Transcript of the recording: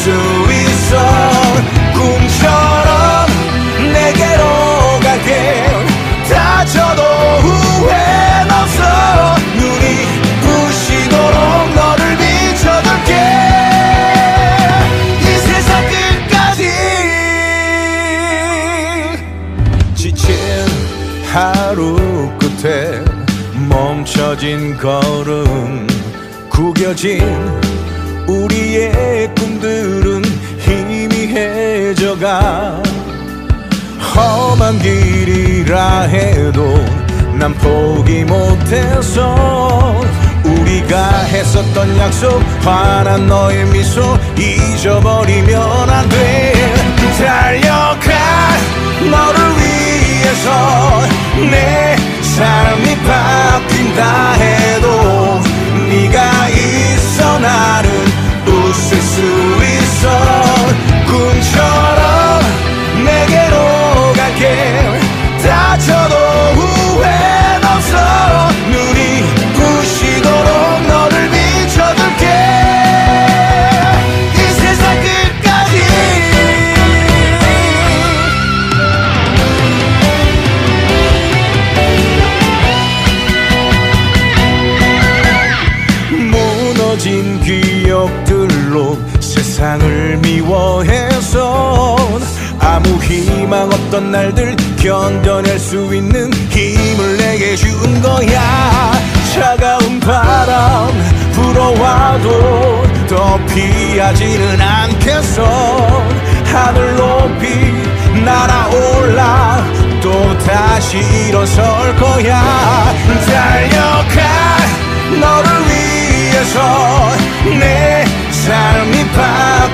수 있어. 꿈처럼 내게로 갈게. 다쳐도 후회는 없어. 눈이 부시도록 너를 비춰줄게. 이 세상 끝까지. 지친 하루 끝에 멈춰진 걸음, 구겨진 우리의 꿈들은 희미해져가. 험한 길이라 해도 난 포기 못해서 우리가 했었던 약속, 환한 너의 미소 잊어버리면 안 돼. 달려가 너를 위해서 내 삶이 바뀐다 해도 네가 있어 나는 웃을 수 있어. 꿈처럼 내게로 갈게. 다쳐도 후회는 없어. 눈이 부시도록 너를 비춰줄게. 이 세상 끝까지. 무너진 기억들로 세상을 미워해서 아무 희망 없던 날들 견뎌낼 수 있는 힘을 내게 준 거야. 차가운 바람 불어와도 더 피하지는 않겠어. 하늘 높이 날아올라 또 다시 일어설 거야. 달려가 너를 위해서 내 삶이 바뀌